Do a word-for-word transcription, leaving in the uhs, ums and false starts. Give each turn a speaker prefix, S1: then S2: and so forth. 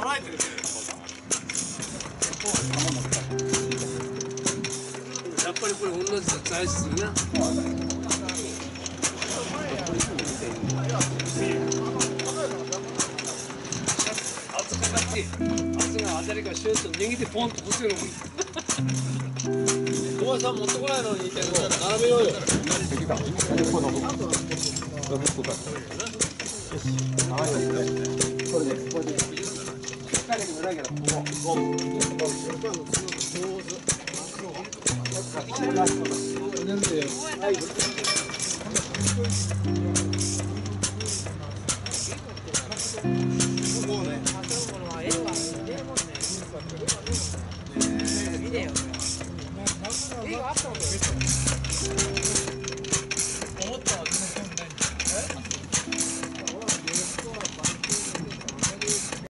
S1: 捉えてる。やっぱりこれ同じ材質ね。圧かかって圧が当たりがシューッと握ってポンとこするのもいい。小林さん持ってこないのに並べようよ。これでこれで引っ掛けてもないけどこここう。はい。